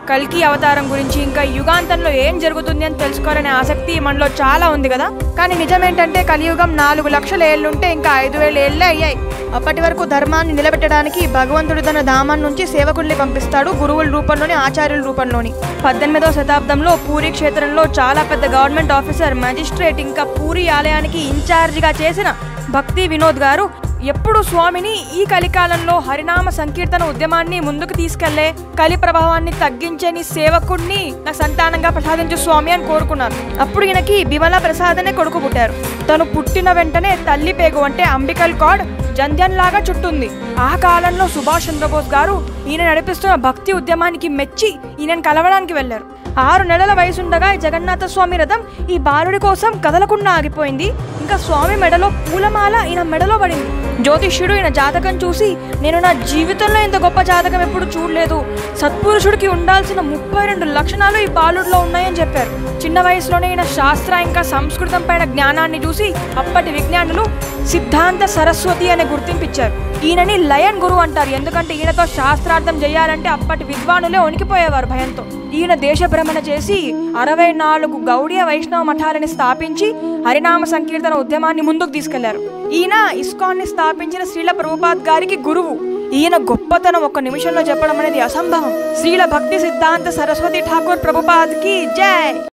కల్కి అవతారం గురించి ఇంకా యుగాంతంలో ఏం జరుగుతుంది అని తెలుసుకోవాలనే ఆసక్తి మనలో చాలా ఉంది కదా. కానీ నిజమేంటంటే కలియుగం 4 లక్షల ఏళ్లుంటే ఇంకా 5,000 ఏళ్లే అయ్యాయి. అప్పటి వరకు ధర్మాన్ని నిలబెట్టడానికి భగవంతుడు తన ధామం నుంచి సేవకుల్ని పంపిస్తాడు, గురువుల రూపంలోని, ఆచార్యుల రూపంలోని. 18వ శతాబ్దంలో పూరి క్షేత్రంలో చాలా పెద్ద గవర్నమెంట్ ఆఫీసర్, మెజిస్ట్రేట్, ఇంకా పూరి ఆలయానికి ఇన్ఛార్జిగా చేసిన భక్తి వినోద్ గారు ఎప్పుడు స్వామిని ఈ కలికాలంలో హరినామ సంకీర్తన ఉద్యమాన్ని ముందుకు తీసుకెళ్లే, కలి ప్రభావాన్ని తగ్గించే నీ సేవకుడిని నాకు సంతానంగా ప్రసాదించు స్వామి అని కోరుకున్నారు. అప్పుడు ఈయనకి బిమలా ప్రసాద్ అనే కొడుకు పుట్టారు. తను పుట్టిన వెంటనే తల్లి పేగు అంటే అంబికల్ కార్డ్ జంధ్యం లాగా చుట్టుంది. ఆ కాలంలో సుభాష్ చంద్రబోస్ గారు ఈయన నడిపిస్తున్న భక్తి ఉద్యమానికి మెచ్చి ఈయనను కలవడానికి వెళ్లారు. 6 నెలల వయసుండగా ఈ జగన్నాథ స్వామి రథం ఈ బాలుడి కోసం కదలకుండా ఆగిపోయింది. ఇంకా స్వామి మెడలో పూలమాల ఈయన మెడలో పడింది. జ్యోతిష్యుడు ఈయన జాతకం చూసి, నేను నా జీవితంలో ఇంత గొప్ప జాతకం ఎప్పుడు చూడలేదు, సత్పురుషుడికి ఉండాల్సిన 32 లక్షణాలు ఈ బాలుడిలో ఉన్నాయని చెప్పారు. చిన్న వయసులోనే ఈయన శాస్త్ర ఇంకా సంస్కృతం పైన జ్ఞానాన్ని చూసి అప్పటి విజ్ఞానులు సిద్ధాంత సరస్వతి అనే గుర్తింపిచ్చారు. ఈయనని లయన్ గురువు అంటారు, ఎందుకంటే ఈయనతో శాస్త్రార్థం చేయాలంటే అప్పటి విద్వానులే వణికిపోయేవారు భయంతో. ఈయన దేశ భ్రమణ చేసి 64 గౌడీయ వైష్ణవ మఠాలని స్థాపించి హరినామ సంకీర్తన ఉద్యమాన్ని ముందుకు తీసుకెళ్లారు. ఈయన ఇస్కాన్ని స్థాపించిన శ్రీల ప్రభుపాద్ గారికి గురువు. ఈయన గొప్పతనం 1 నిమిషంలో చెప్పడం అనేది అసంభవం. శ్రీల భక్తి సిద్ధాంత సరస్వతి ఠాకూర్ ప్రభుపాద్ కి జై.